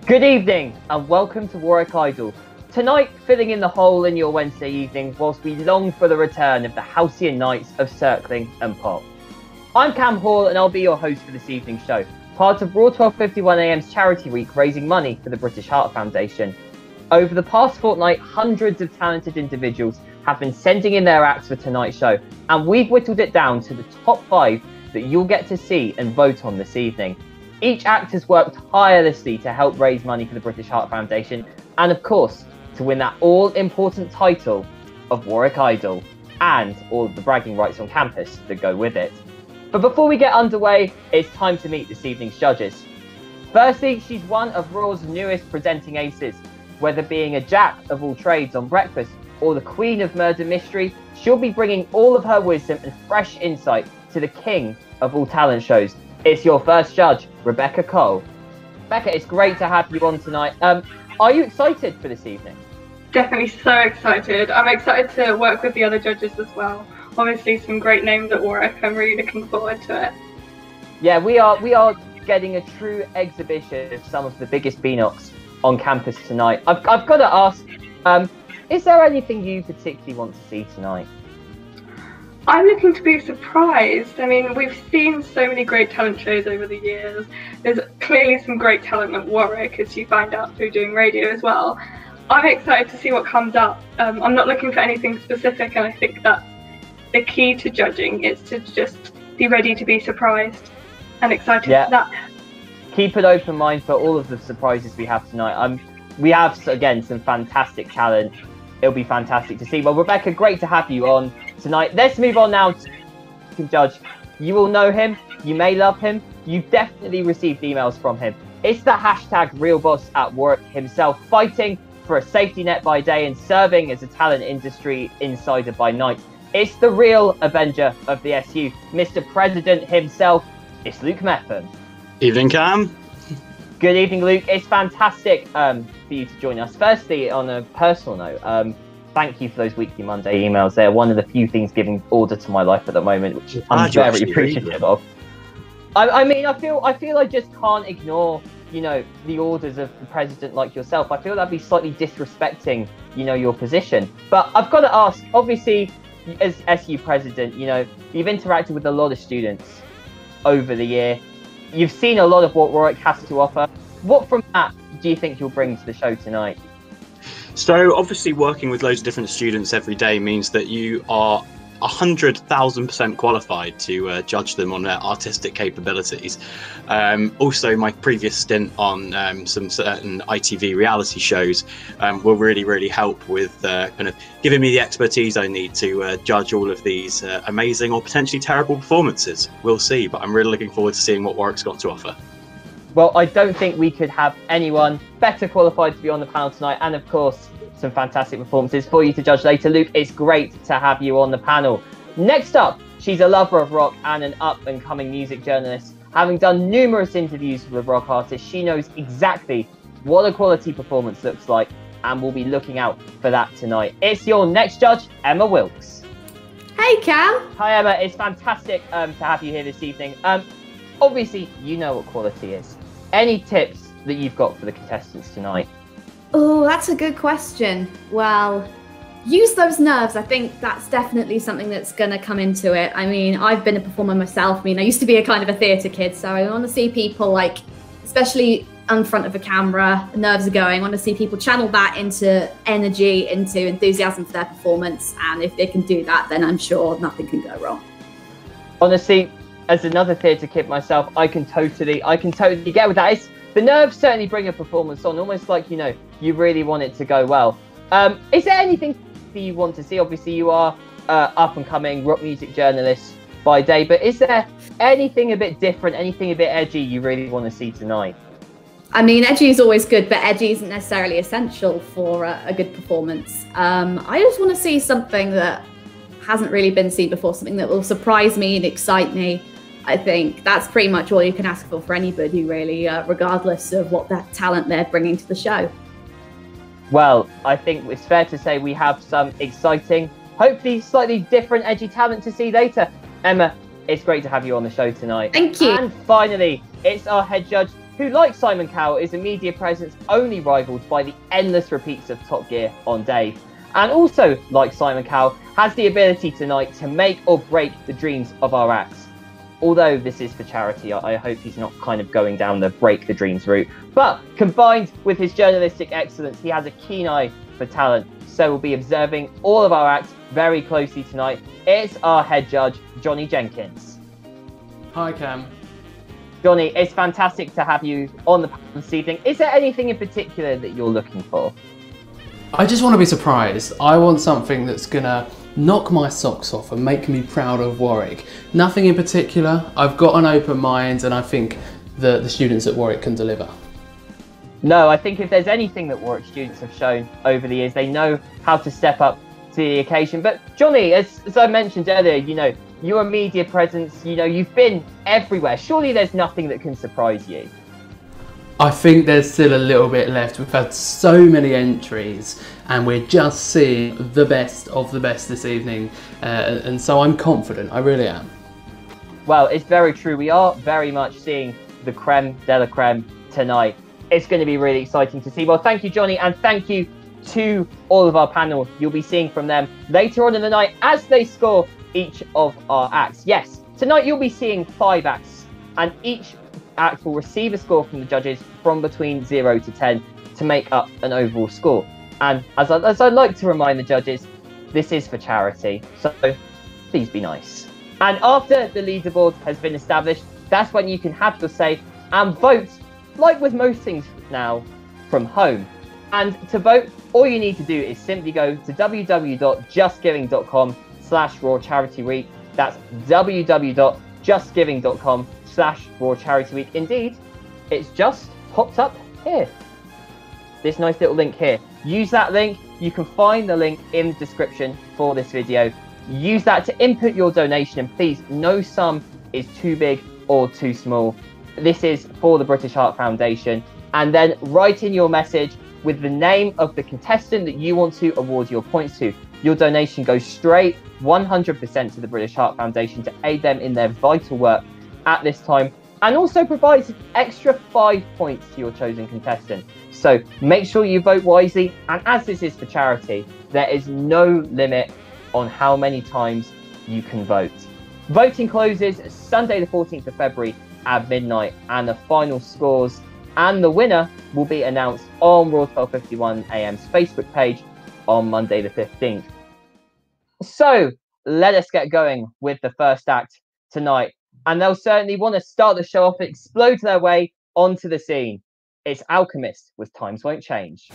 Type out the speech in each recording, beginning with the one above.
Good evening and welcome to Warwick Idol. Tonight, filling in the hole in your Wednesday evening whilst we long for the return of the halcyon nights of circling and pop. I'm Cam Hall and I'll be your host for this evening's show, part of Raw 12:51am's Charity Week raising money for the British Heart Foundation. Over the past fortnight, hundreds of talented individuals have been sending in their acts for tonight's show, and we've whittled it down to the top 5 that you'll get to see and vote on this evening. Each act has worked tirelessly to help raise money for the British Heart Foundation and, of course, to win that all-important title of Warwick Idol and all of the bragging rights on campus that go with it. But before we get underway, it's time to meet this evening's judges. Firstly, she's one of Raw's newest presenting aces. Whether being a jack of all trades on Breakfast or the queen of murder mystery, she'll be bringing all of her wisdom and fresh insight to the king of all talent shows. It's your first judge, Rebecca Cole. Rebecca, it's great to have you on tonight. Are you excited for this evening? Definitely so excited. I'm excited to work with the other judges as well. Obviously some great names at Warwick. I'm really looking forward to it. Yeah, we are getting a true exhibition of some of the biggest BNOCs on campus tonight. I've got to ask, is there anything you particularly want to see tonight? I'm looking to be surprised. I mean, we've seen so many great talent shows over the years. There's clearly some great talent at Warwick, as you find out through doing radio as well. I'm excited to see what comes up. I'm not looking for anything specific, and I think that the key to judging is to just be ready to be surprised and excited for that. Keep an open mind for all of the surprises we have tonight. We have, again, some fantastic talent. It'll be fantastic to see. Well, Rebecca, great to have you on tonight. Let's move on now to judge. You will know him. You may love him. You've definitely received emails from him. It's the hashtag real boss at Warwick himself, fighting for a safety net by day and serving as a talent industry insider by night. It's the real Avenger of the SU, Mr. President himself. It's Luke Mepham. Evening, Cam. Good evening, Luke. It's fantastic for you to join us. Firstly, on a personal note, thank you for those weekly Monday emails. They're one of the few things giving order to my life at the moment, which I'm very appreciative of. I mean, I feel I just can't ignore, the orders of the president like yourself. I feel that'd be slightly disrespecting, your position. But I've got to ask, obviously, as SU president, you've interacted with a lot of students over the year. You've seen a lot of what Warwick has to offer. What from that do you think you'll bring to the show tonight? So obviously working with loads of different students every day means that you are 100,000% qualified to judge them on their artistic capabilities. Also, my previous stint on some certain ITV reality shows will really help with kind of giving me the expertise I need to judge all of these amazing or potentially terrible performances. We'll see, but I'm really looking forward to seeing what Warwick's got to offer. Well, I don't think we could have anyone better qualified to be on the panel tonight, and of course, some fantastic performances for you to judge later. Luke, it's great to have you on the panel. Next up, she's a lover of rock and an up-and-coming music journalist. Having done numerous interviews with rock artists, she knows exactly what a quality performance looks like, and we'll be looking out for that tonight. It's your next judge, Emma Wilkes. Hey, Cam. Hi, Emma. It's fantastic to have you here this evening. Obviously, you know what quality is. Any tips that you've got for the contestants tonight? Oh, that's a good question. Well, use those nerves. I think that's definitely something that's going to come into it. I mean, I've been a performer myself. I mean, I used to be a kind of a theatre kid, so I want to see people, especially in front of a camera, nerves are going. I want to see people channel that into energy, into enthusiasm for their performance. And if they can do that, then I'm sure nothing can go wrong. Honestly, as another theatre kid myself, I can totally get with that. The nerves certainly bring a performance on, almost like, you really want it to go well. Is there anything that you want to see? Obviously, you are up-and-coming rock music journalist by day, but is there anything a bit different, anything a bit edgy you really want to see tonight? I mean, edgy is always good, but edgy isn't necessarily essential for a good performance. I just want to see something that hasn't really been seen before, something that will surprise me and excite me. I think that's pretty much all you can ask for anybody, really, regardless of what that talent they're bringing to the show. Well, I think it's fair to say we have some exciting, hopefully slightly different edgy talent to see later. Emma, it's great to have you on the show tonight. Thank you. And finally, it's our head judge, who, like Simon Cowell, is a media presence only rivaled by the endless repeats of Top Gear on Dave. And also, like Simon Cowell, has the ability tonight to make or break the dreams of our acts. Although this is for charity, I hope he's not kind of going down the break the dreams route. But combined with his journalistic excellence, he has a keen eye for talent. So we'll be observing all of our acts very closely tonight. It's our head judge, Johnny Jenkins. Hi, Cam. Johnny, it's fantastic to have you on the panel this evening. Is there anything in particular that you're looking for? I just want to be surprised. I want something that's going to knock my socks off and make me proud of Warwick. Nothing in particular. I've got an open mind and I think that the students at Warwick can deliver. No, I think if there's anything that Warwick students have shown over the years, they know how to step up to the occasion. But Johnny, as I mentioned earlier, you're a media presence, you've been everywhere. Surely there's nothing that can surprise you. I think there's still a little bit left. We've had so many entries and we're just seeing the best of the best this evening. And so I'm confident, I really am. Well, it's very true. We are very much seeing the creme de la creme tonight. It's going to be really exciting to see. Well, thank you, Johnny, and thank you to all of our panel. You'll be seeing from them later on in the night as they score each of our acts. Yes, tonight you'll be seeing 5 acts, and each act will receive a score from the judges from between 0 to 10 to make up an overall score. And as I'd like to remind the judges, this is for charity, so please be nice. And after the leaderboard has been established, that's when you can have your say and vote, like with most things now, from home. And to vote, all you need to do is simply go to www.justgiving.com/Raw Charity Week. That's www.justgiving.com/Raw Charity Week. Indeed, it's just popped up here. This nice little link here. Use that link. You can find the link in the description for this video. Use that to input your donation, and please, no sum is too big or too small. This is for the British Heart Foundation. And then write in your message with the name of the contestant that you want to award your points to. Your donation goes straight 100% to the British Heart Foundation to aid them in their vital work at this time, and also provides an extra 5 points to your chosen contestant. So make sure you vote wisely, and as this is for charity, there is no limit on how many times you can vote. Voting closes Sunday the 14th of February at midnight, and the final scores and the winner will be announced on Raw 12:51 AM's Facebook page on Monday the 15th. So let us get going with the first act tonight, and they'll certainly want to start the show off and explode their way onto the scene. It's Alchemist with Times Won't Change.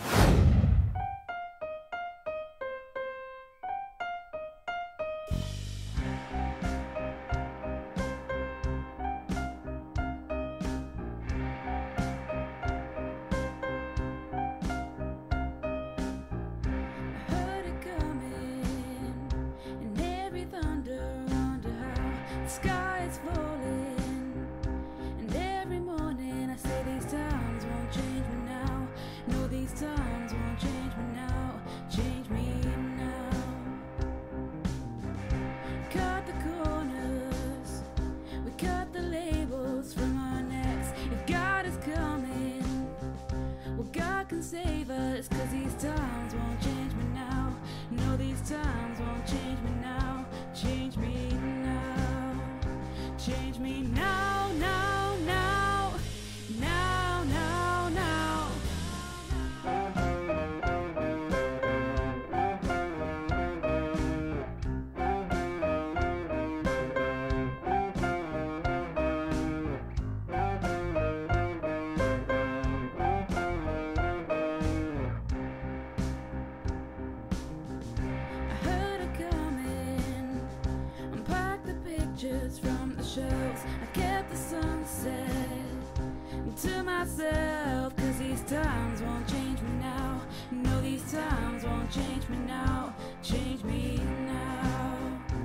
Save us, 'cause these times won't change me now. No, these times won't change me now. Change me now. Change me now, now, now. Now, now, now. From the shelves, I kept the sunset to myself, 'cause these times won't change me now. No, these times won't change me now. Change me now.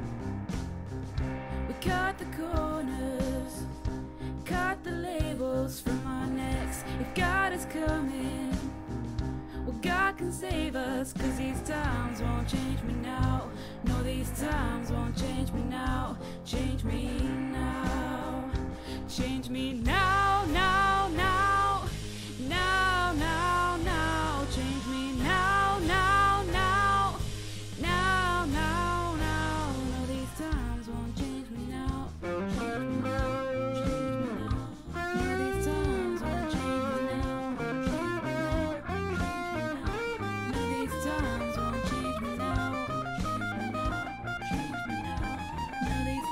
We cut the corners, cut the labels from our necks. If God is coming, well, God can save us, 'cause these times won't change me now. No, these times won't change me now. Change me now. Change me now, now, now.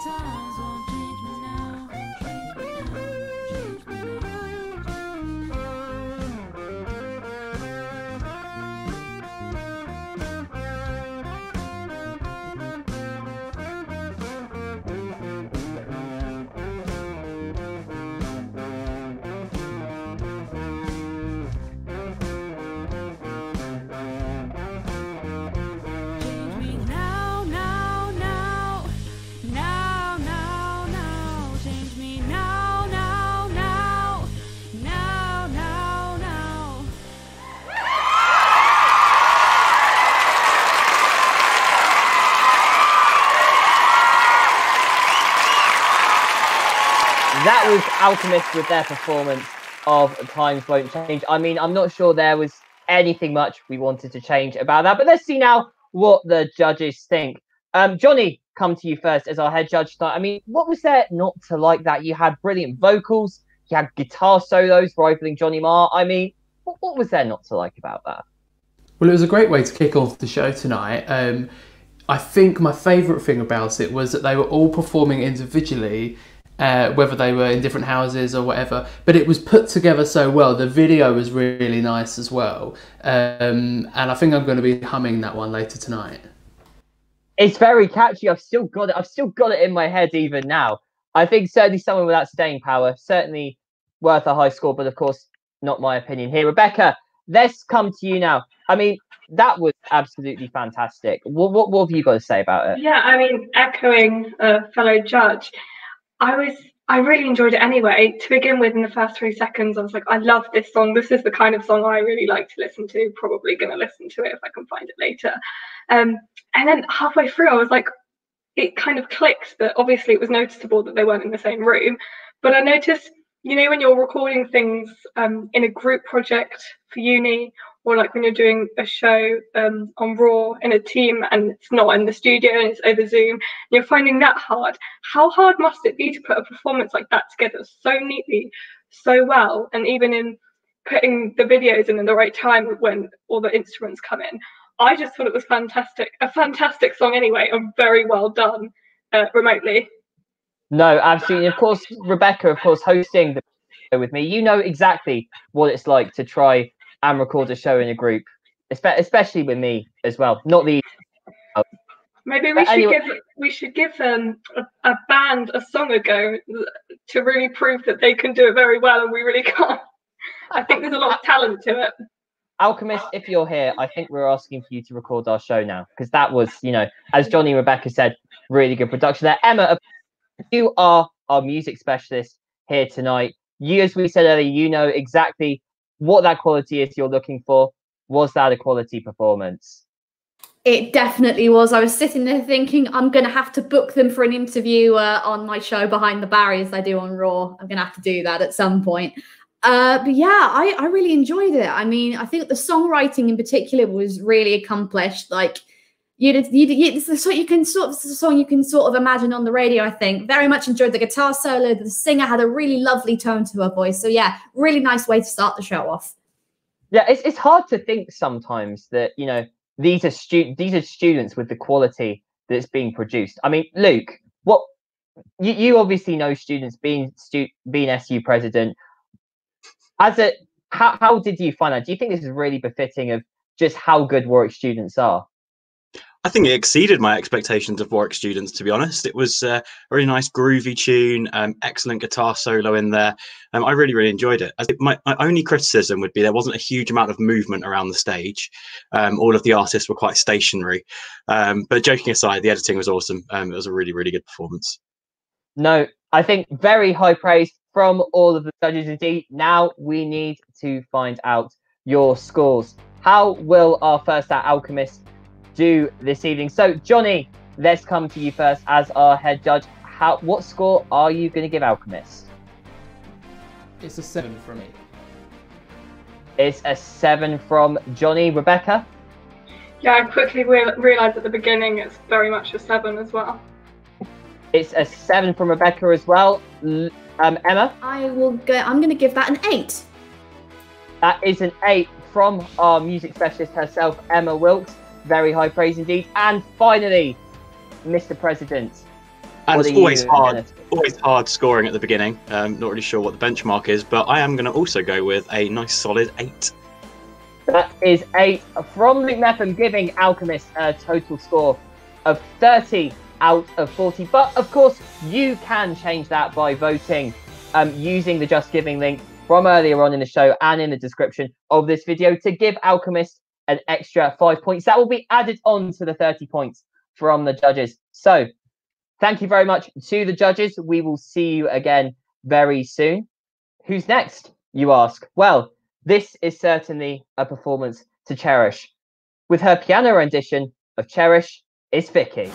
times won't change me now. Change me now, now, now, now, now, now. Change me now, now, now, now, now, now. That was Alchemist with their performance of Times Won't Change. I mean, I'm not sure there was anything much we wanted to change about that, but let's see now what the judges think. Johnny, come to you first as our head judge tonight. I mean, what was there not to like that? You had brilliant vocals, you had guitar solos rivaling Johnny Marr. I mean, what was there not to like about that? Well, it was a great way to kick off the show tonight. I think my favourite thing about it was that they were all performing individually, whether they were in different houses or whatever, but it was put together so well. The video was really nice as well. And I think I'm going to be humming that one later tonight. It's very catchy. I've still got it in my head even now. I think certainly Someone Without Staying Power, certainly worth a high score, but of course, not my opinion here. Rebecca, let's come to you now. I mean, that was absolutely fantastic. What have you got to say about it? Yeah, I mean, echoing a fellow judge, I really enjoyed it anyway. To begin with, in the first 3 seconds, I was like, I love this song. This is the kind of song I really like to listen to. Probably going to listen to it if I can find it later. And then halfway through, I was like, it kind of clicked that obviously it was noticeable that they weren't in the same room. But I noticed, you know, when you're recording things in a group project for uni, or like when you're doing a show on Raw in a team and it's not in the studio and it's over Zoom, you're finding that hard. How hard must it be to put a performance like that together so neatly, so well, and even in putting the videos in the right time when all the instruments come in? I just thought it was fantastic. A fantastic song anyway, and very well done remotely. No, absolutely. Of course, Rebecca, of course, hosting the show with me, you know exactly what it's like to try and record a show in a group, especially with me as well. Not the maybe we should give a band a song a go to really prove that they can do it very well, and we really can't. I think there's a lot of talent to it. Alchemist, if you're here, I think we're asking for you to record our show now, because that was, you know, as Johnny and Rebecca said, really good production there. Emma, you are our music specialist here tonight. You, as we said earlier, you know exactly what that quality is you're looking for. Was that a quality performance? It definitely was. I was sitting there thinking, I'm going to have to book them for an interview on my show Behind the Barriers I do on Raw. I'm going to have to do that at some point. But yeah, I really enjoyed it. I mean, I think the songwriting in particular was really accomplished. Like, it's the song you can sort of imagine on the radio. I think very much enjoyed the guitar solo. The singer had a really lovely tone to her voice. So yeah, really nice way to start the show off. Yeah, it's hard to think sometimes that, you know, these are students with the quality that's being produced. I mean, Luke, what you obviously know students, being SU president. How did you find that? Do you think this is really befitting of just how good Warwick students are? I think it exceeded my expectations of Warwick students, to be honest. It was a really nice groovy tune, excellent guitar solo in there. I really, really enjoyed it. My only criticism would be there wasn't a huge amount of movement around the stage. All of the artists were quite stationary. But joking aside, the editing was awesome. It was a really, really good performance. No, I think very high praise from all of the judges indeed. Now we need to find out your scores. How will our first Alchemist do this evening? So Johnny, let's come to you first as our head judge. What score are you going to give Alchemist? It's a 7 from me. It's a 7 from Johnny. Rebecca? Yeah, I quickly realised at the beginning it's very much a 7 as well. It's a 7 from Rebecca as well. Emma? I'm going to give that an 8. That is an 8 from our music specialist herself, Emma Wilkes. Very high praise indeed. And finally, Mr. President, And What it's are always you hard, gonna- always hard scoring at the beginning. Not really sure what the benchmark is, but I am going to also go with a nice solid 8. That is 8 from Luke Mepham, giving Alchemist a total score of 30 out of 40. But of course, you can change that by voting using the Just Giving link from earlier on in the show and in the description of this video to give Alchemist an extra 5 points. That will be added on to the 30 points from the judges. So thank you very much to the judges. We will see you again very soon. Who's next, you ask? Well, this is certainly a performance to cherish. With her piano rendition of Cherish is Vicky.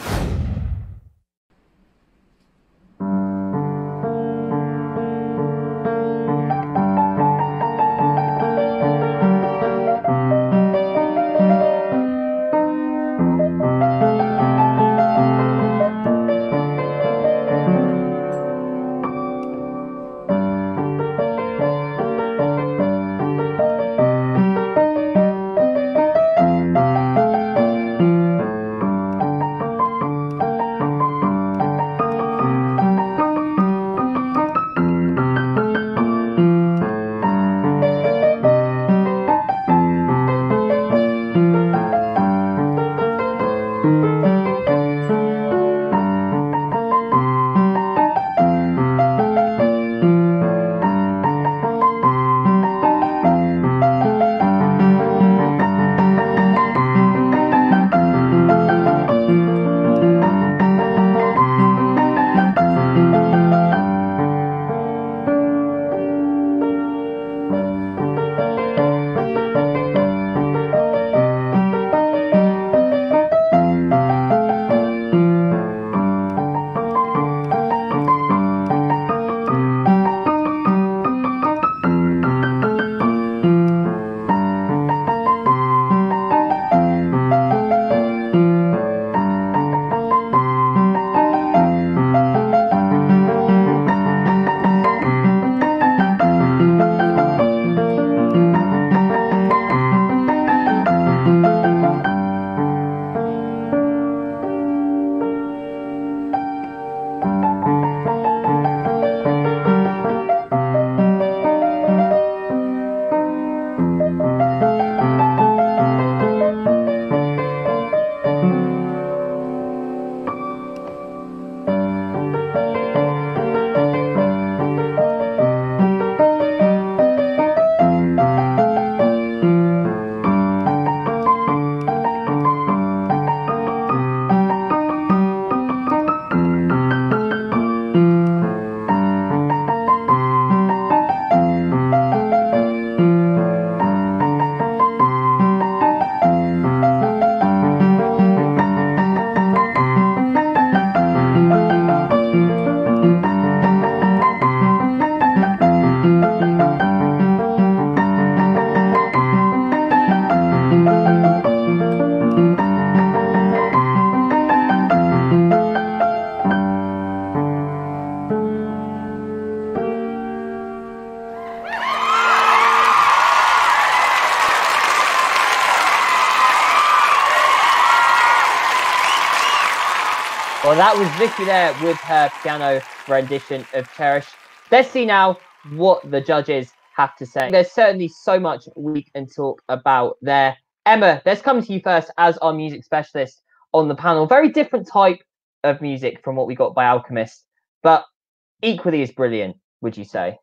Well, that was Vicky there with her piano rendition of Cherish. Let's see now what the judges have to say. There's certainly so much we can talk about there. Emma, let's come to you first as our music specialist on the panel. Very different type of music from what we got by Alchemist, but equally as brilliant, would you say?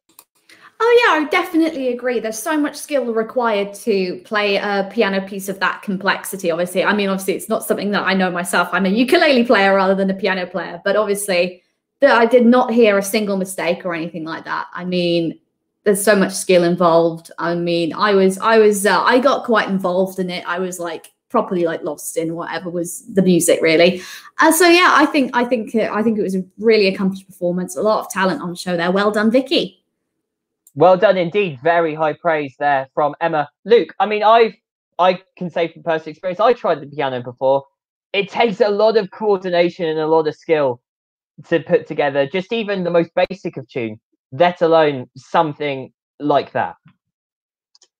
Oh yeah, I definitely agree. There's so much skill required to play a piano piece of that complexity. Obviously, it's not something that I know myself. I'm a ukulele player rather than a piano player, but obviously I did not hear a single mistake or anything like that. I mean, there's so much skill involved. I mean, I got quite involved in it. I was like properly like lost in whatever was the music, really. So yeah, I think it was a really accomplished performance. A lot of talent on the show there. Well done, Vicky. Well done indeed. Very high praise there from Emma. Luke, I mean, I can say from personal experience, I tried the piano before. It takes a lot of coordination and a lot of skill to put together just even the most basic of tune, let alone something like that.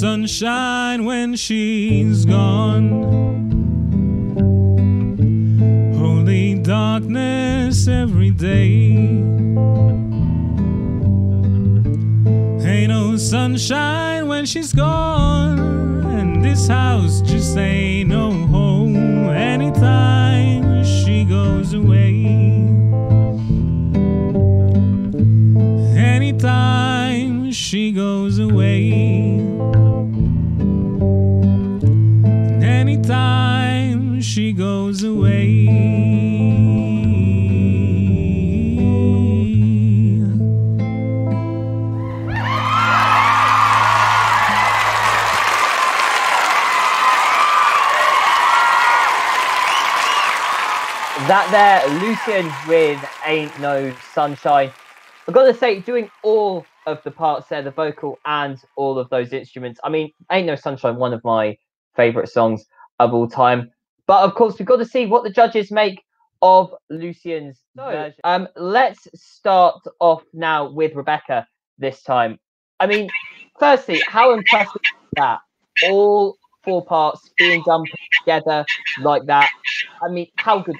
sunshine when she's gone. Holy darkness every day. Ain't no sunshine when she's gone, and this house just ain't no home anytime she goes away. Anytime she goes away. Anytime she goes away. That there, Lucian with Ain't No Sunshine. I've got to say, doing all of the parts there, the vocal and all of those instruments. I mean, Ain't No Sunshine, one of my favourite songs of all time. But of course, we've got to see what the judges make of Lucian's version. Let's start off now with Rebecca this time. I mean, firstly, how impressive is that? All 4 parts being done together like that. I mean, how good?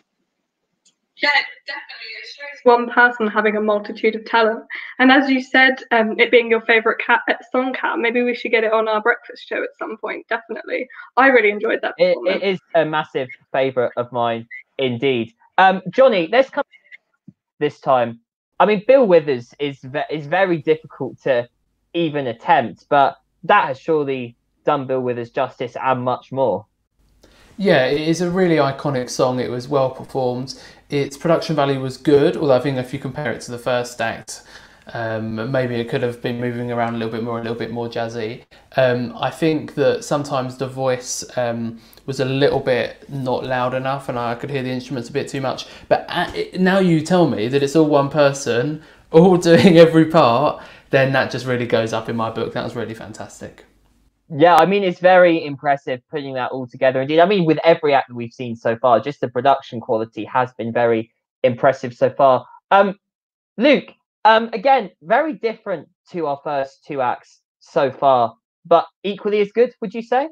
Yeah, definitely. It shows one person having a multitude of talent. And as you said, it being your favourite song, Kat, maybe we should get it on our breakfast show at some point, definitely. I really enjoyed that performance. It is a massive favourite of mine, indeed. Johnny, let's come this time. I mean, Bill Withers is very difficult to even attempt, but that has surely done Bill Withers justice and much more. Yeah, it is a really iconic song. It was well performed. Its production value was good, although I think if you compare it to the first act, maybe it could have been moving around a little bit more jazzy. I think that sometimes the voice was a little bit not loud enough, and I could hear the instruments a bit too much. But now you tell me that it's all one person, all doing every part, then that just really goes up in my book. That was really fantastic. Yeah, I mean, it's very impressive putting that all together. Indeed, I mean, with every act that we've seen so far, just the production quality has been very impressive so far. Luke, again, very different to our first 2 acts so far, but equally as good, would you say?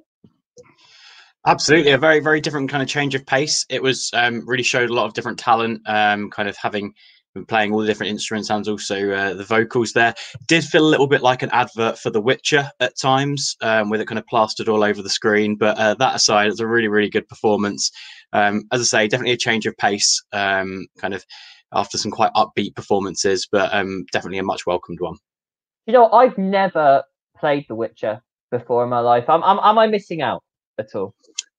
Absolutely, a very, very different kind of change of pace. It was really showed a lot of different talent, kind of playing all the different instruments and also the vocals there. Did feel a little bit like an advert for The Witcher at times, with it kind of plastered all over the screen. But that aside, it's a really, really good performance. As I say, definitely a change of pace, kind of after some quite upbeat performances, but definitely a much welcomed one. You know, I've never played The Witcher before in my life. Am I missing out at all?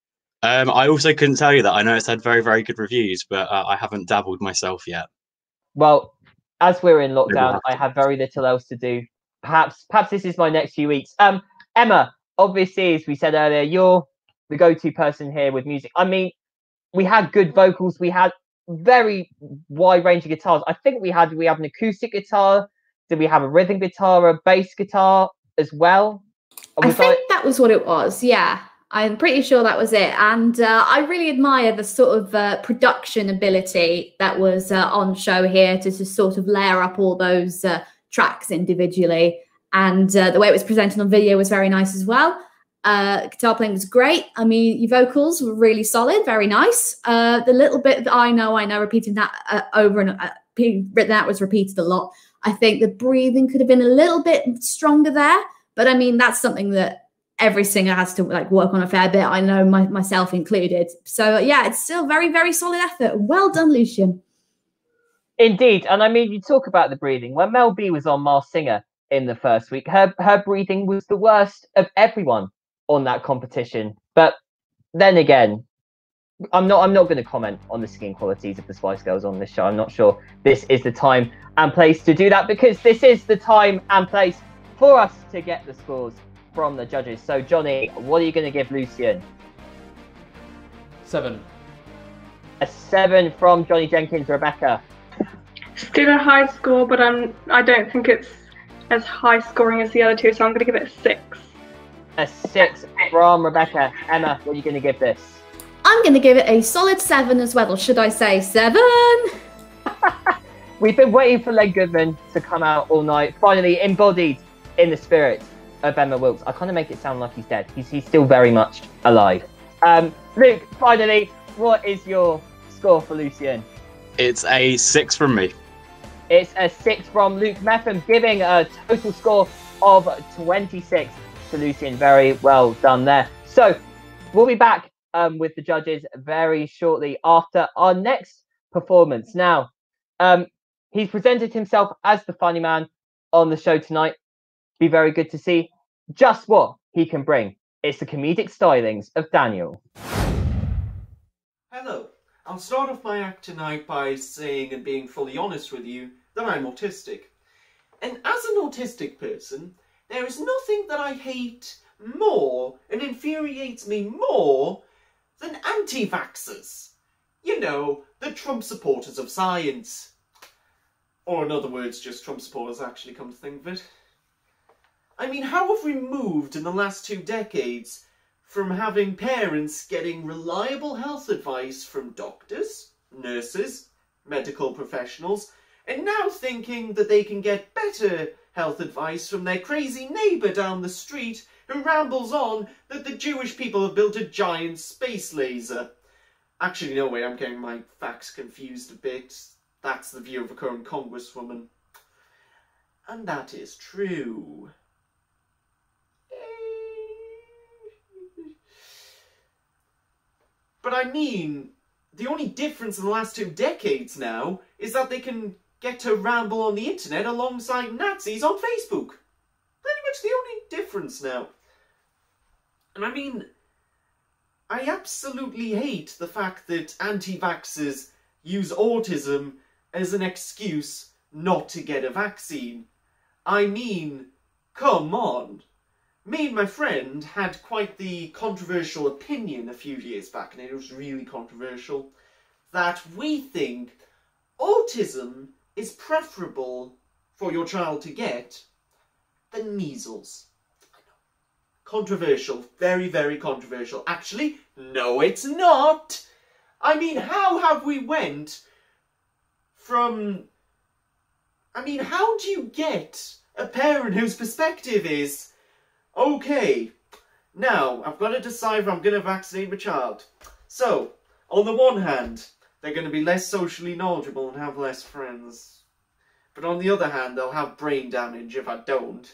I also couldn't tell you that. I know it's had very, very good reviews, but I haven't dabbled myself yet. Well, as we're in lockdown, I have very little else to do. Perhaps this is my next few weeks. Emma, obviously, as we said earlier, you're the go-to person here with music. I mean, we had good vocals. We had very wide range of guitars. I think we have an acoustic guitar. Did we have a rhythm guitar, a bass guitar as well? I think that was what it was. Yeah. I'm pretty sure that was it. And I really admire the sort of production ability that was on show here to just sort of layer up all those tracks individually. And the way it was presented on video was very nice as well. Guitar playing was great. I mean, your vocals were really solid, very nice. The little bit that I know, repeating that over and written out was repeated a lot. I think the breathing could have been a little bit stronger there. But I mean, that's something that every singer has to work on a fair bit. I know myself included. So yeah, it's still very, very solid effort. Well done, Lucian. Indeed. And I mean, you talk about the breathing. When Mel B was on Masked Singer in the first week, her breathing was the worst of everyone on that competition. But then again, I'm not going to comment on the singing qualities of the Spice Girls on this show. I'm not sure this is the time and place to do that, because this is the time and place for us to get the scores from the judges. So Johnny, what are you going to give Lucian? 7. A 7 from Johnny Jenkins. Rebecca? Still a high score, but I don't think it's as high scoring as the other 2, so I'm going to give it a 6. A 6 from Rebecca. Emma, what are you going to give this? I'm going to give it a solid 7 as well, or should I say 7? We've been waiting for Len Goodman to come out all night, finally embodied in the spirit of Emma Wilkes, I kind of make it sound like he's dead. He's still very much alive. Luke, finally, what is your score for Lucian? It's a 6 from me. It's a 6 from Luke Metham, giving a total score of 26 to Lucian. Very well done there. So we'll be back with the judges very shortly after our next performance. Now, he's presented himself as the funny man on the show tonight. Be very good to see just what he can bring. It's the comedic stylings of Daniel. Hello. I'll start off my act tonight by saying and being fully honest with you that I'm autistic. And as an autistic person, there is nothing that I hate more and infuriates me more than anti-vaxxers. You know, the Trump supporters of science. Or in other words, just Trump supporters, actually, come to think of it. I mean, how have we moved in the last 2 decades from having parents getting reliable health advice from doctors, nurses, medical professionals, and now thinking that they can get better health advice from their crazy neighbour down the street who rambles on that the Jewish people have built a giant space laser. Actually, no way, I'm getting my facts confused a bit. That's the view of a current congresswoman. And that is true. But I mean, the only difference in the last 2 decades now is that they can get to ramble on the internet alongside Nazis on Facebook. Pretty much the only difference now. And I mean, I absolutely hate the fact that anti-vaxxers use autism as an excuse not to get a vaccine. I mean, come on. Me and my friend had quite the controversial opinion a few years back, and it was really controversial, that we think autism is preferable for your child to get than measles. I know. Controversial. Very, very controversial. Actually, no, it's not. I mean, how have we went from... I mean, how do you get a parent whose perspective is, okay, now I've got to decide if I'm going to vaccinate my child. So, on the one hand, they're going to be less socially knowledgeable and have less friends. But on the other hand, they'll have brain damage if I don't.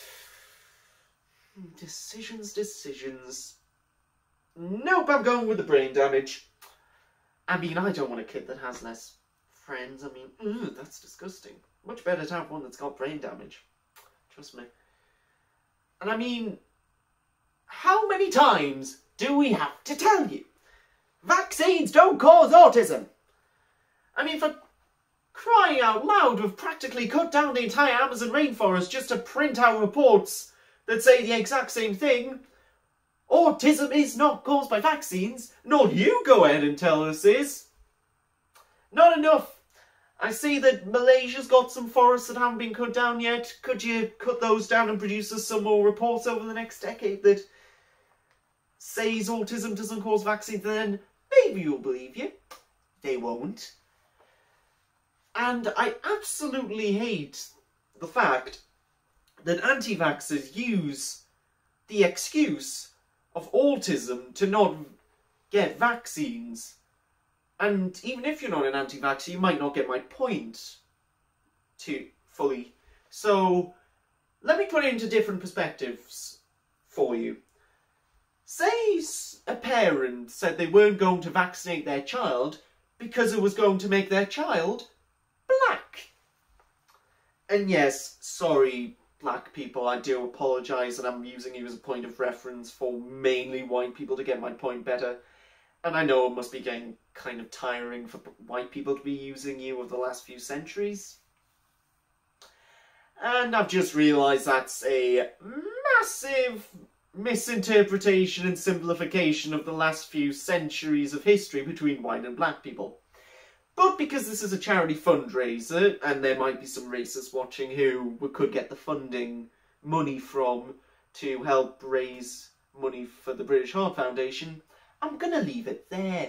Decisions. Nope, I'm going with the brain damage. I mean, I don't want a kid that has less friends. I mean, that's disgusting. Much better to have one that's got brain damage. Trust me. And I mean, how many times do we have to tell you? Vaccines don't cause autism! I mean, for crying out loud, we've practically cut down the entire Amazon rainforest just to print out reports that say the exact same thing. Autism is not caused by vaccines. Not you go ahead and tell us is. Not enough. I see that Malaysia's got some forests that haven't been cut down yet. Could you cut those down and produce us some more reports over the next decade that says autism doesn't cause vaccines? Then maybe you'll believe you. They won't. And I absolutely hate the fact that anti-vaxxers use the excuse of autism to not get vaccines. And even if you're not an anti-vaxxer, you might not get my point too fully. So, let me put it into different perspectives for you. Say a parent said they weren't going to vaccinate their child because it was going to make their child black. And yes, sorry, black people, I do apologise, and I'm using you as a point of reference for mainly white people to get my point better. And I know it must be getting kind of tiring for white people to be using you of the last few centuries. And I've just realised that's a massive misinterpretation and simplification of the last few centuries of history between white and black people. But because this is a charity fundraiser, and there might be some racists watching who we could get the funding money from to help raise money for the British Heart Foundation, I'm gonna leave it there.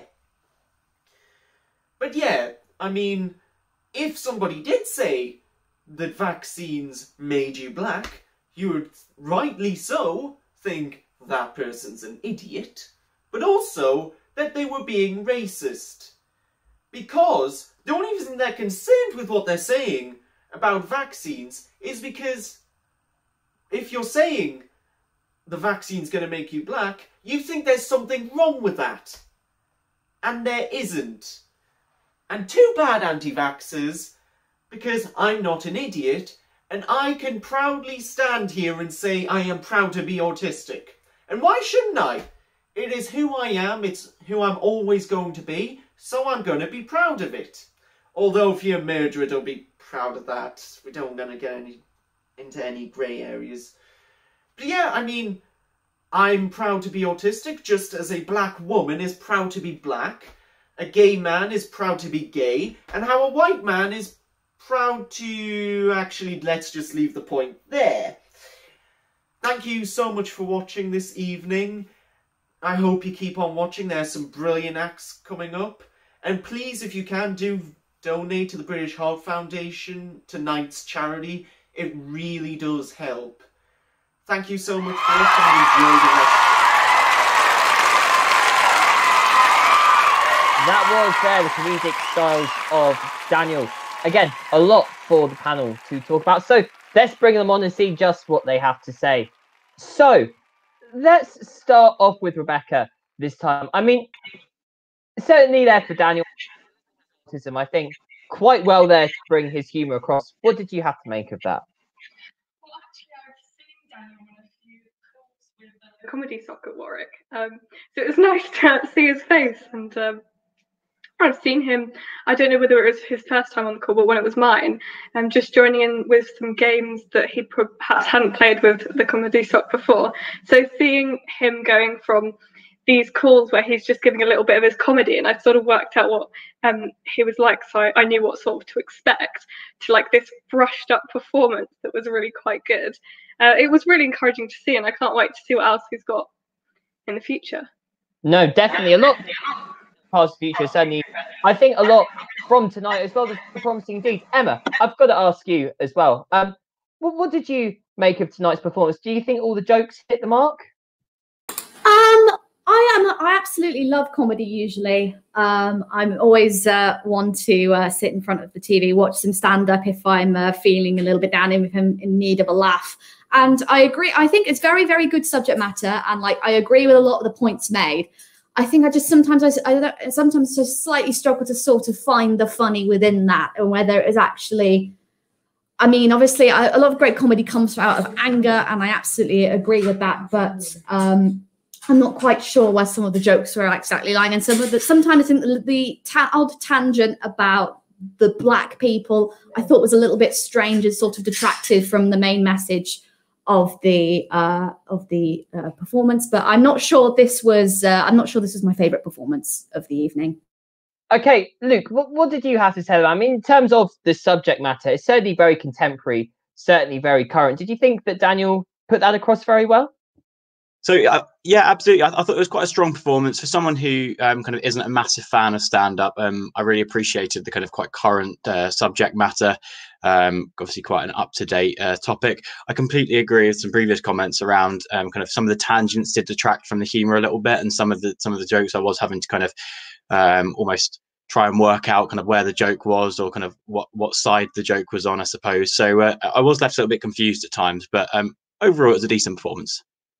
But yeah, I mean, if somebody did say that vaccines made you black, you would rightly so think that person's an idiot, but also that they were being racist. Because the only reason they're concerned with what they're saying about vaccines is because if you're saying the vaccine's going to make you black, you think there's something wrong with that. And there isn't. And too bad, anti-vaxxers, because I'm not an idiot, and I can proudly stand here and say I am proud to be autistic. And why shouldn't I? It is who I am, it's who I'm always going to be, so I'm going to be proud of it. Although if you're a murderer, don't be proud of that. We don't going to get into any grey areas. But yeah, I mean, I'm proud to be autistic, just as a black woman is proud to be black, a gay man is proud to be gay, and how a white man is proud to... Actually, let's just leave the point there. Thank you so much for watching this evening. I hope you keep on watching. There's some brilliant acts coming up. And please, if you can, do donate to the British Heart Foundation, tonight's charity. It really does help. Thank you so much for watching and enjoy the rest. That was there, the comedic styles of Daniel. Again, a lot for the panel to talk about. So let's bring them on and see just what they have to say. So let's start off with Rebecca this time. I mean, certainly there for Daniel, autism, I think quite well there to bring his humour across. What did you have to make of that? Well, actually, I've seen Daniel on a few calls with Comedy Sock at Warwick. So it was nice to see his face, and I've seen him, I don't know whether it was his first time on the call, but when it was mine, just joining in with some games that he perhaps hadn't played with the Comedy Sock before. So seeing him going from these calls where he's just giving a little bit of his comedy, and I sort of worked out what he was like, so I knew what sort of to expect, to like this brushed up performance that was really quite good. It was really encouraging to see, and I can't wait to see what else he's got in the future. No, definitely a lot past the future, certainly. I think a lot from tonight as well. There's promising indeed. Emma, I've got to ask you as well. What did you make of tonight's performance? Do you think all the jokes hit the mark? I absolutely love comedy usually. I'm always one to sit in front of the TV, watch some stand-up if I'm feeling a little bit down, if I'm in need of a laugh. And I agree. I think it's very, very good subject matter. And like, I agree with a lot of the points made. I think I just sometimes just slightly struggle to sort of find the funny within that, and whether it is actually, I mean, obviously a lot of great comedy comes out of anger, and I absolutely agree with that. But I'm not quite sure where some of the jokes were exactly lying. And sometimes I think the odd tangent about the black people I thought was a little bit strange and sort of detracted from the main message of the performance. But I'm not sure this was my favourite performance of the evening. Okay, Luke, what did you have to say? I mean, in terms of the subject matter, it's certainly very contemporary, certainly very current. Did you think that Daniel put that across very well? So yeah, absolutely. I thought it was quite a strong performance for someone who kind of isn't a massive fan of stand-up. I really appreciated the kind of quite current subject matter. Obviously, quite an up-to-date topic. I completely agree with some previous comments around kind of some of the tangents did detract from the humour a little bit, and some of the jokes I was having to kind of almost try and work out kind of where the joke was, or kind of what side the joke was on, I suppose. So I was left a little bit confused at times, but overall, it was a decent performance.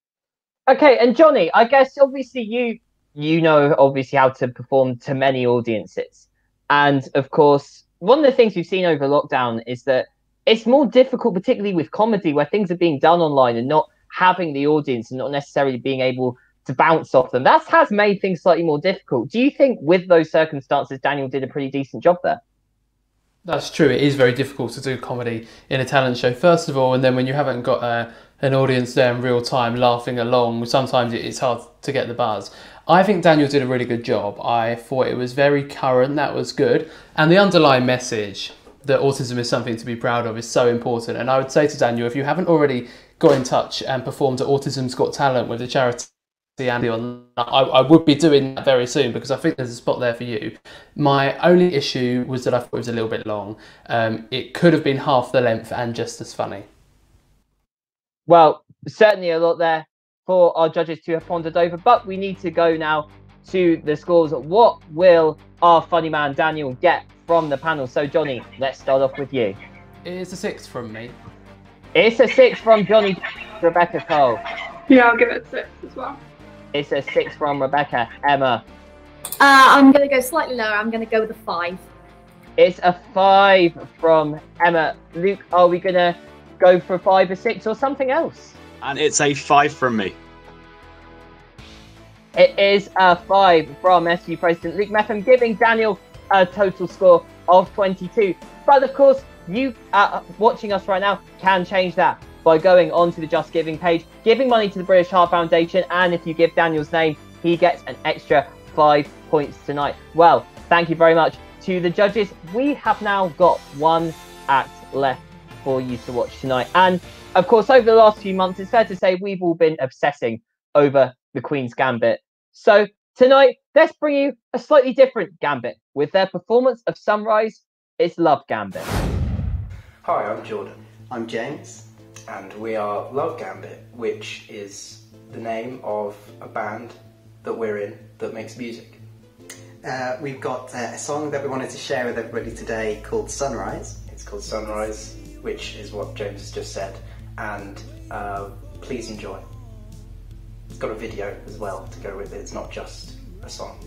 Okay, and Johnny, I guess obviously you know obviously how to perform to many audiences, and of course one of the things we've seen over lockdown is that it's more difficult, particularly with comedy, where things are being done online and not having the audience and not necessarily being able to bounce off them. That has made things slightly more difficult. Do you think with those circumstances, Daniel did a pretty decent job there? That's true. It is very difficult to do comedy in a talent show, first of all, and then when you haven't got an audience there in real time laughing along, sometimes it's hard to get the buzz. I think Daniel did a really good job. I thought it was very current, that was good. And the underlying message that autism is something to be proud of is so important. And I would say to Daniel, if you haven't already got in touch and performed at Autism's Got Talent with the charity Andy on, I would be doing that very soon, because I think there's a spot there for you. My only issue was that I thought it was a little bit long. It could have been half the length and just as funny. Well, certainly a lot there for our judges to have pondered over, but we need to go now to the scores. What will our funny man Daniel get from the panel? So, Johnny, let's start off with you. It's a 6 from me. It's a 6 from Johnny. Rebecca Cole. Yeah, I'll give it a 6 as well. It's a 6 from Rebecca. Emma. I'm going to go slightly lower. I'm going to go with a 5. It's a 5 from Emma. Luke, are we going to go for 5 or 6 or something else? And it's a 5 from me. It is a 5 from SU President Luke Metham, giving Daniel a total score of 22. But of course, you watching us right now can change that by going onto the Just Giving page, giving money to the British Heart Foundation, and if you give Daniel's name, he gets an extra 5 points tonight. Well, thank you very much to the judges. We have now got one act left for you to watch tonight. And of course, over the last few months, it's fair to say we've all been obsessing over the Queen's Gambit. So tonight, let's bring you a slightly different Gambit with their performance of Sunrise. It's Love Gambit. Hi, I'm Jordan. I'm James. And we are Love Gambit, which is the name of a band that we're in that makes music. We've got a song that we wanted to share with everybody today called Sunrise. It's called Sunrise, which is what James has just said. And please enjoy. It's got a video as well to go with it. It's not just a song.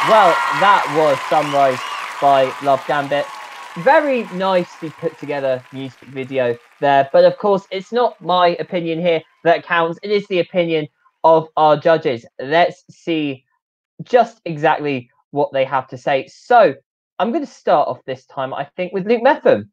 Well, that was Sunrise by Love Gambit. Very nicely put together music video there. But of course, it's not my opinion here that counts. It is the opinion of our judges. Let's see just exactly what they have to say. So I'm going to start off this time, I think, with Luke Metham.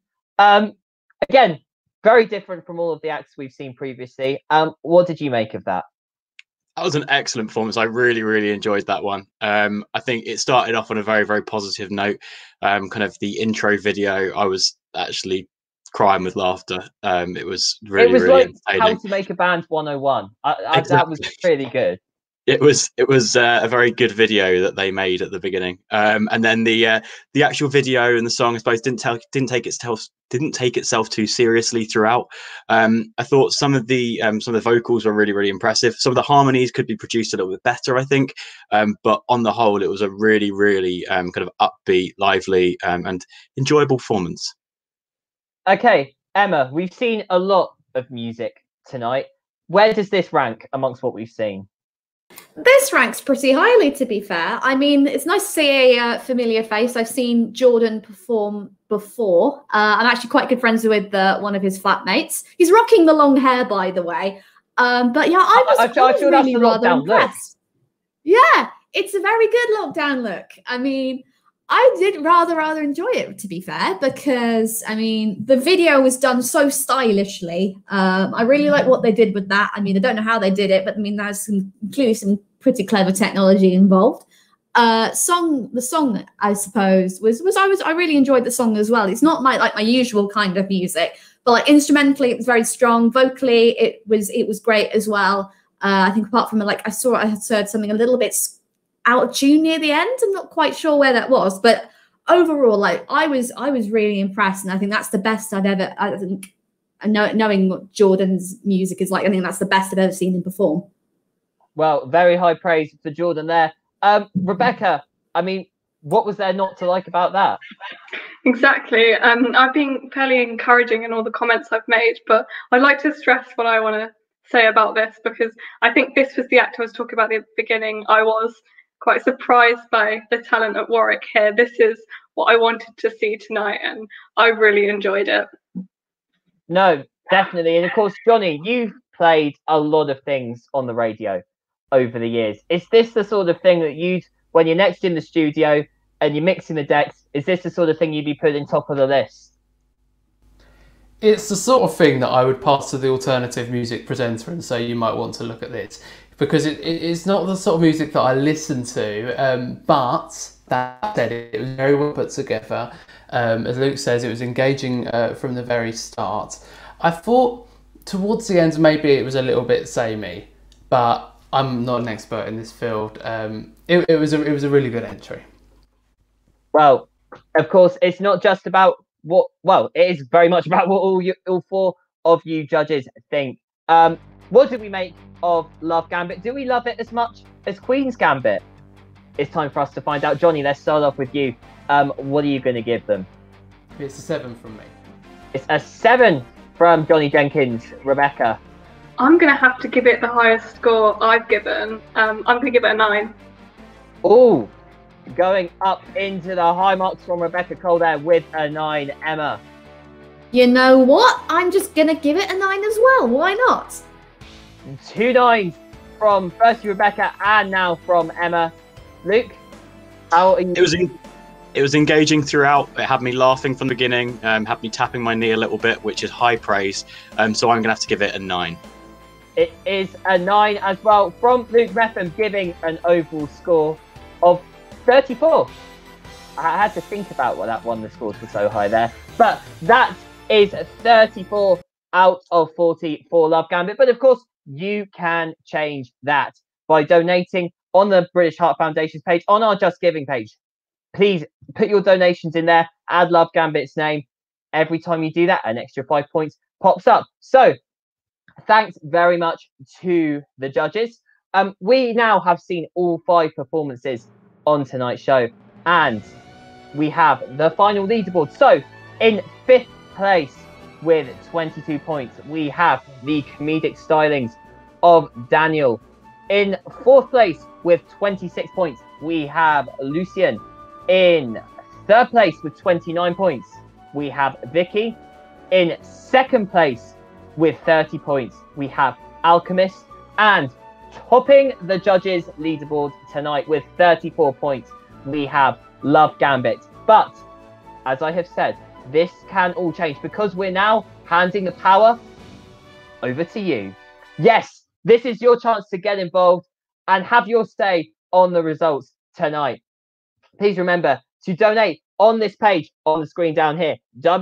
Again, very different from all of the acts we've seen previously. What did you make of that? That was an excellent performance. I really, really enjoyed that one. I think it started off on a very, very positive note. Kind of the intro video, I was actually crying with laughter. It was really, it was really like entertaining. How to Make a Band 101. Exactly. That was really good. It was a very good video that they made at the beginning, and then the actual video and the song, I suppose, didn't take itself too seriously throughout. I thought some of the vocals were really, really impressive. Some of the harmonies could be produced a little bit better, I think, but on the whole, it was a really, really kind of upbeat, lively, and enjoyable performance. Okay, Emma, we've seen a lot of music tonight. Where does this rank amongst what we've seen? This ranks pretty highly, to be fair. I mean, it's nice to see a familiar face. I've seen Jordan perform before. I'm actually quite good friends with one of his flatmates. He's rocking the long hair, by the way. But yeah, I was really rather impressed. Yeah, it's a very good lockdown look. I mean, I did rather enjoy it, to be fair, because, I mean, the video was done so stylishly. I really like what they did with that. I mean, I don't know how they did it, but I mean, there's clearly some pretty clever technology involved. The song, I suppose, I really enjoyed the song as well. It's not my usual kind of music, but like instrumentally, it was very strong. Vocally, it was great as well. I think apart from I heard something a little bit out of tune near the end. I'm not quite sure where that was, but overall, like I was really impressed, and I think that's the best I've ever. I think knowing what Jordan's music is like, I think that's the best I've ever seen him perform. Well, very high praise for Jordan there. Rebecca, I mean, what was there not to like about that? Exactly. I've been fairly encouraging in all the comments I've made, but I'd like to stress what I want to say about this, because I think this was the act I was talking about at the beginning. I was quite surprised by the talent at Warwick here. This is what I wanted to see tonight, and I really enjoyed it. No, definitely. And of course, Johnny, you've played a lot of things on the radio over the years. Is this the sort of thing that when you're next in the studio and you're mixing the decks, is this the sort of thing you'd be putting top of the list? It's the sort of thing that I would pass to the alternative music presenter and say, you might want to look at this. Because it's not the sort of music that I listen to, but that said, it was very well put together. As Luke says, it was engaging from the very start. I thought towards the end maybe it was a little bit samey, but I'm not an expert in this field. It was a really good entry. Well, of course, it's not just about it is very much about what all four of you judges think. What did we make of Love Gambit? Do we love it as much as Queen's Gambit? It's time for us to find out. Johnny, let's start off with you. What are you going to give them? It's a 7 from me. It's a 7 from Johnny Jenkins. Rebecca? I'm going to have to give it the highest score I've given. I'm going to give it a 9. Oh, going up into the high marks from Rebecca Cole there with a 9. Emma? You know what? I'm just going to give it a 9 as well. Why not? 2 9s from firstly Rebecca and now from Emma. Luke, how are you? It was engaging throughout. It had me laughing from the beginning, had me tapping my knee a little bit, which is high praise. So I'm going to have to give it a 9. It is a 9 as well from Luke Metham, giving an overall score of 34. I had to think about what that one, the scores were so high there. But that is 34 out of 40 for Love Gambit. But of course, you can change that by donating on the British Heart Foundation's page, on our Just Giving page. Please put your donations in there, add Love Gambit's name. Every time you do that, an extra 5 points pops up. So thanks very much to the judges. We now have seen all 5 performances on tonight's show, and we have the final leaderboard. So in 5th place with 22 points, we have the comedic stylings of Daniel. In fourth place with 26 points, we have Lucian. In third place with 29 points, we have Vicky. In second place with 30 points, we have Alchemist. And topping the judges' leaderboard tonight with 34 points, we have Love Gambit. But, as I have said, this can all change because we're now handing the power over to you. Yes, this is your chance to get involved and have your say on the results tonight. Please remember to donate on this page on the screen down here,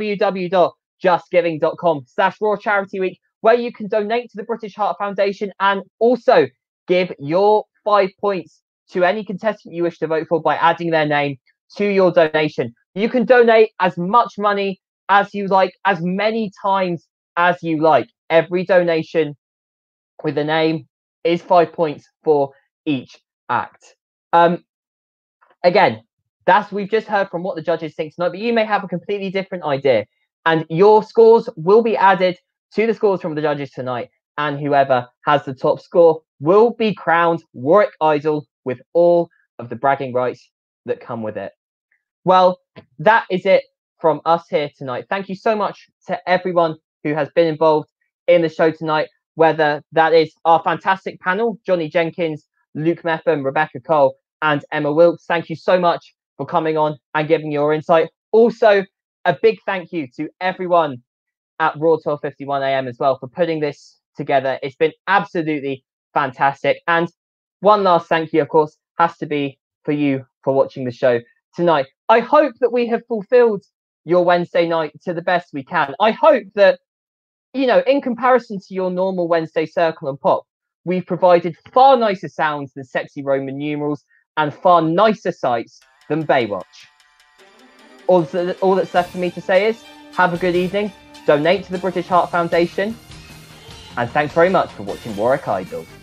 www.justgiving.com/Raw Charity Week, where you can donate to the British Heart Foundation and also give your 5 points to any contestant you wish to vote for by adding their name to your donation. You can donate as much money as you like, as many times as you like. Every donation with a name is 5 points for each act. Again, we've just heard from what the judges think tonight, but you may have a completely different idea, and your scores will be added to the scores from the judges tonight, and whoever has the top score will be crowned Warwick Idol with all of the bragging rights that come with it. Well, that is it from us here tonight. Thank you so much to everyone who has been involved in the show tonight, whether that is our fantastic panel, Johnny Jenkins, Luke Meffam, Rebecca Cole, and Emma Wilkes. Thank you so much for coming on and giving your insight. Also, a big thank you to everyone at Raw 12:51 AM as well for putting this together. It's been absolutely fantastic. And one last thank you, of course, has to be for you for watching the show tonight. I hope that we have fulfilled your Wednesday night to the best we can. I hope that, you know, in comparison to your normal Wednesday Circle and Pop, we've provided far nicer sounds than sexy Roman numerals and far nicer sights than Baywatch. All that's left for me to say is, have a good evening, donate to the British Heart Foundation, and thanks very much for watching Warwick Idol.